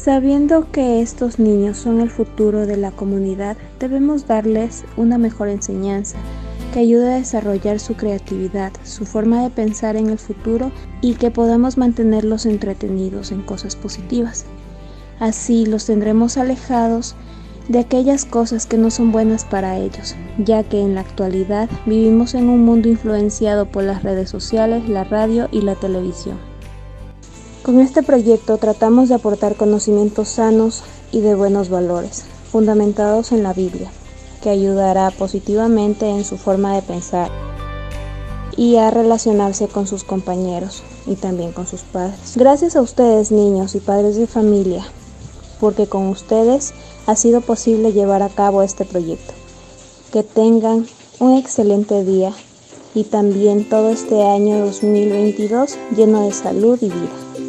Sabiendo que estos niños son el futuro de la comunidad, debemos darles una mejor enseñanza que ayude a desarrollar su creatividad, su forma de pensar en el futuro y que podamos mantenerlos entretenidos en cosas positivas. Así los tendremos alejados de aquellas cosas que no son buenas para ellos, ya que en la actualidad vivimos en un mundo influenciado por las redes sociales, la radio y la televisión. Con este proyecto tratamos de aportar conocimientos sanos y de buenos valores, fundamentados en la Biblia, que ayudará positivamente en su forma de pensar y a relacionarse con sus compañeros y también con sus padres. Gracias a ustedes, niños y padres de familia, porque con ustedes ha sido posible llevar a cabo este proyecto. Que tengan un excelente día y también todo este año 2022 lleno de salud y vida.